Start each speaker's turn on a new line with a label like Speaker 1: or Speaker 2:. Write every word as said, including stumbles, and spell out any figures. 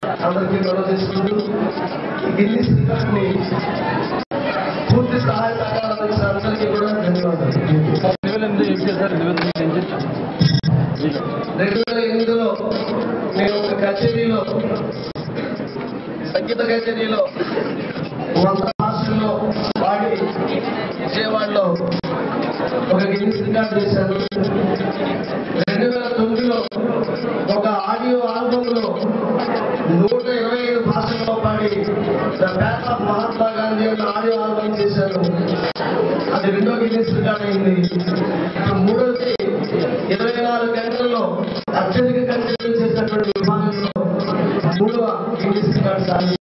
Speaker 1: అందరికీ గొడవ చేసుకుంటూ గిన్నిస్ రికార్డుని పూర్తి సహాయ సహకారాలు ఇచ్చిన అందరికీ కూడా ధన్యవాదాలు. రెండు వేల ఎనిమిదిలో నేను ఒక కచేరీలో సంగీత కచేరీలో వంద భాషల్లో పాడి విజయవాడలో ఒక గిన్నిస్ రికార్డు చేశాను. రెండు వేల తొమ్మిదిలో ఒక ఆడియో ఆల్బమ్లో నూట ఇరవై ఐదు భాషల్లో పాడి the path of Mahatma Gandhi అన్న ఆడియో ఆల్బమ్ చేశాను. అది రెండో గిన్నిస్ రికార్డ్ అయింది. మూడోది ఇరవై నాలుగు గంటల్లో అత్యధిక కచేరీలు చేసినటువంటి విభాగంలో మూడవ గిన్నిస్ రికార్డు సాధించాను.